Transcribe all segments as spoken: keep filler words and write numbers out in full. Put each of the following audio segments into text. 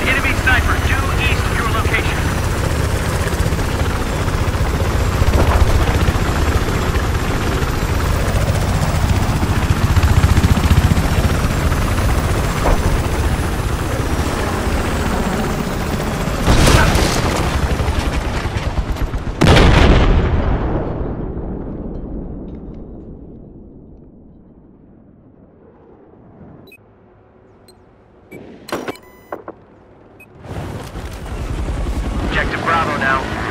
Enemy sniper due east of your location. Objective Bravo now.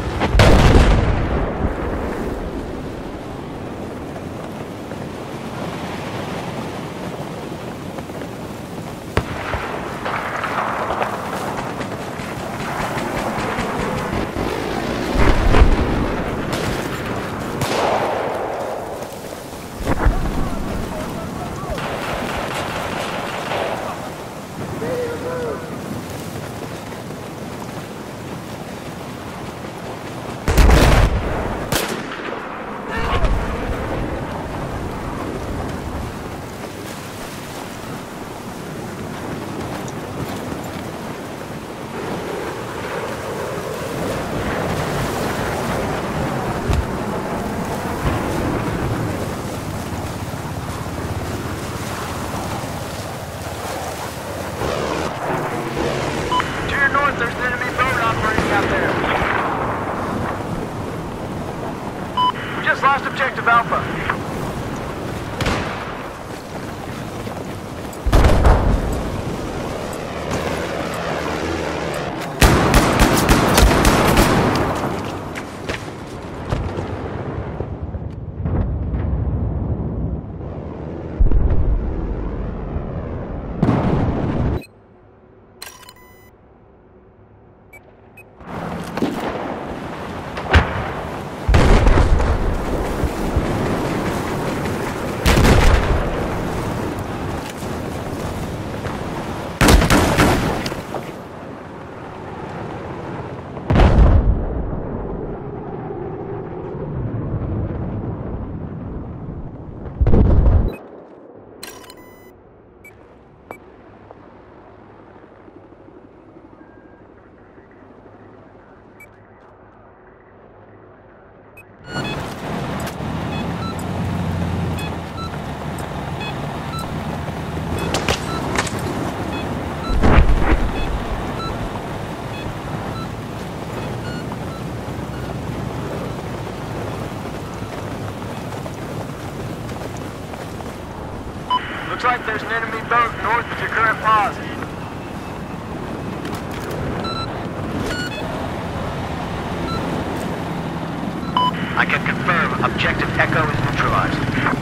There's an enemy boat operating out there. We just lost objective Alpha. Looks like there's an enemy boat north of your current pause. I can confirm objective Echo is neutralized.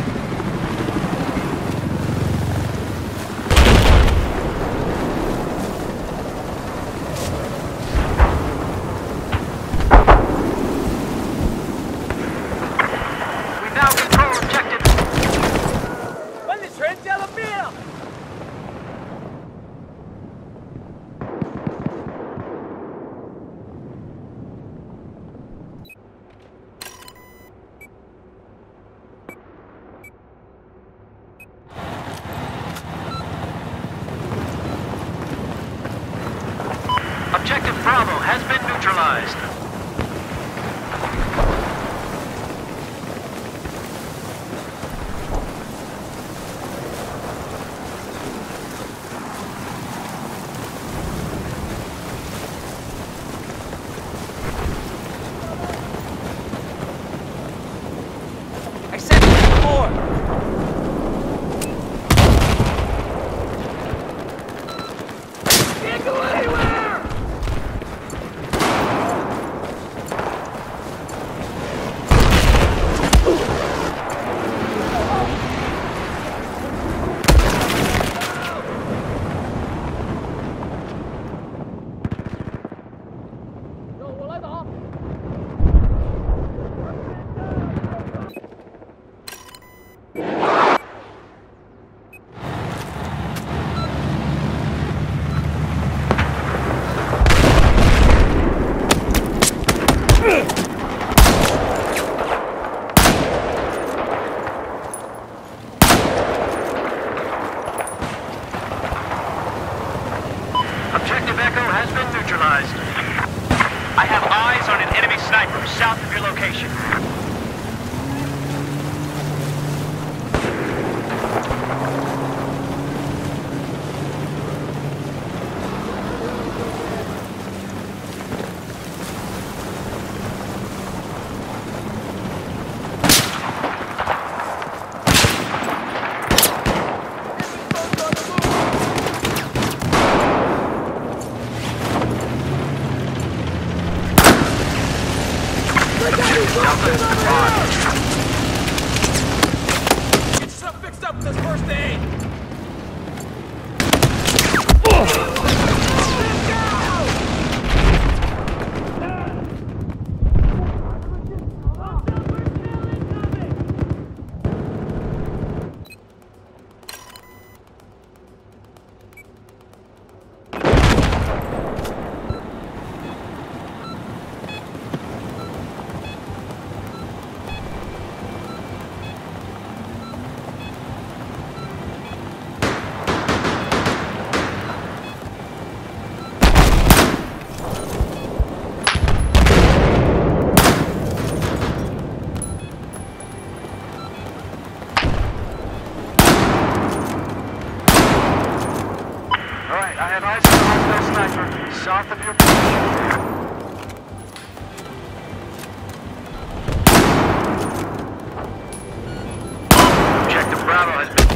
Objective Bravo has been neutralized. I said more! Can't go anywhere! Objective Echo has been neutralized. I have eyes on an enemy sniper south of your location. Get yourself fixed up with this first aid! Alright, I have eyes on a hostile sniper south of your position. Objective Bravo has been...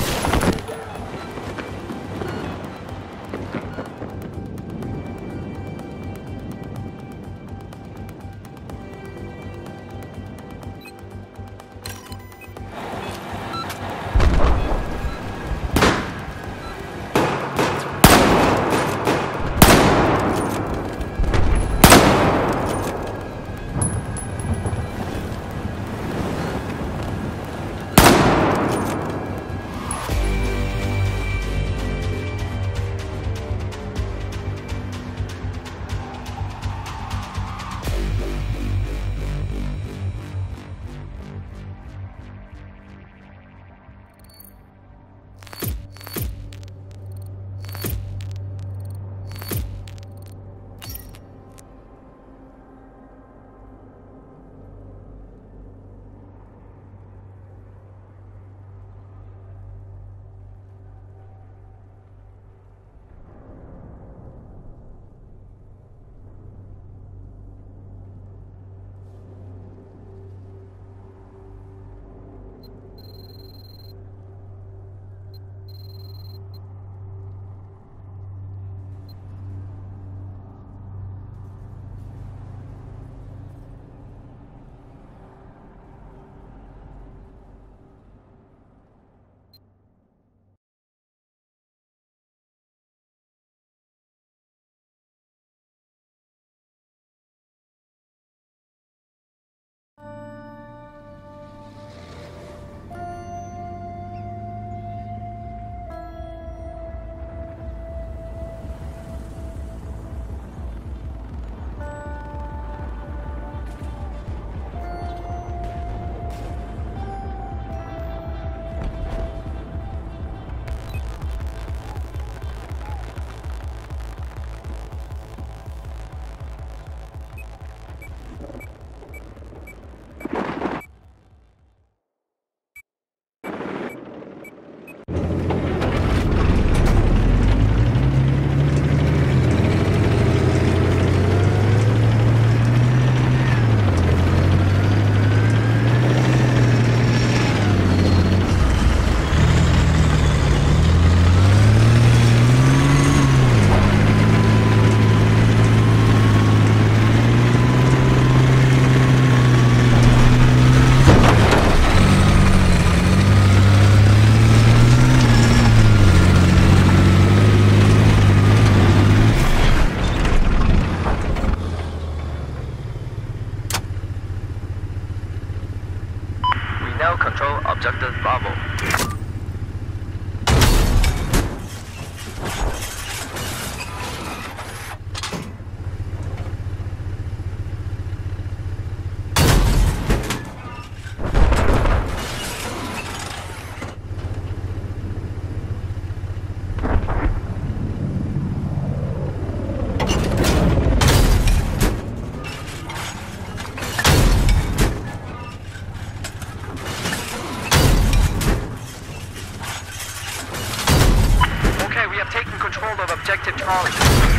control of objective Charlie.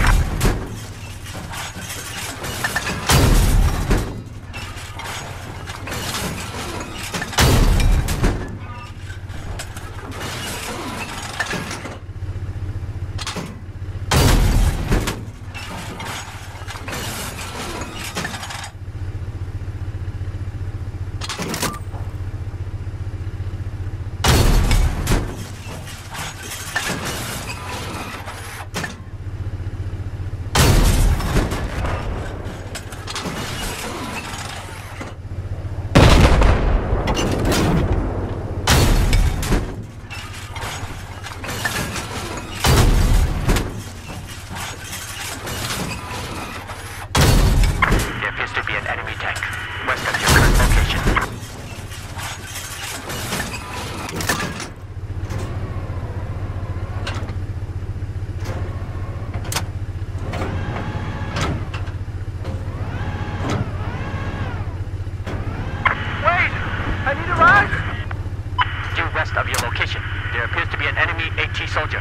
Of your location, there appears to be an enemy AT soldier.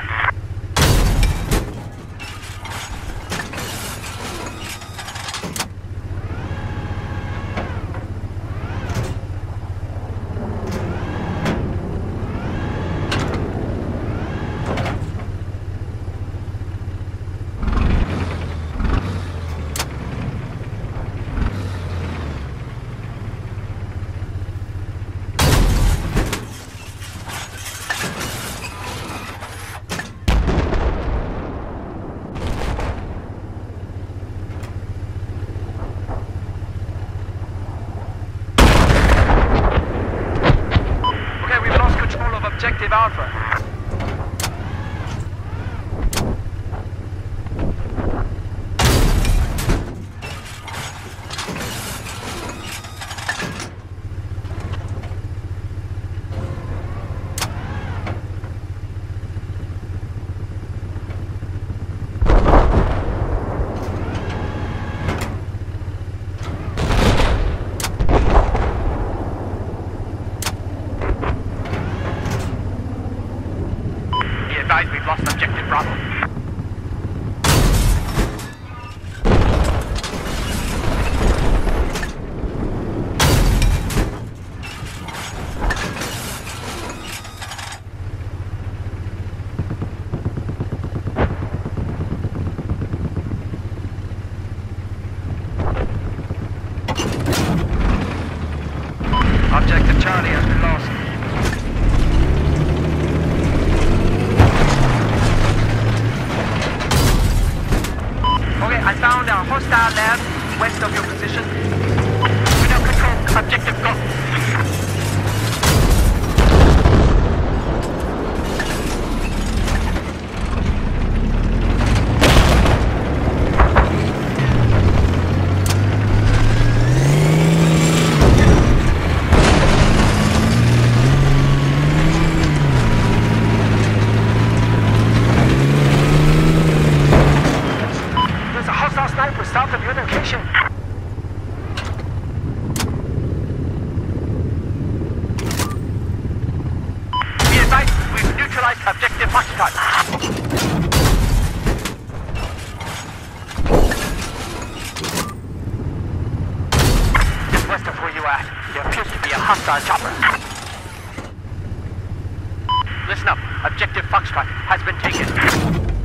Objective Alpha. We've lost objective Bravo. Objective Charlie has been lost. I found a hostile lab west of your position. We now control objective Go. South of your location. Be advised, we've neutralized objective Foxtrot. Just west of where you are, there appears to be a hostile chopper. Listen up, objective Foxtrot has been taken.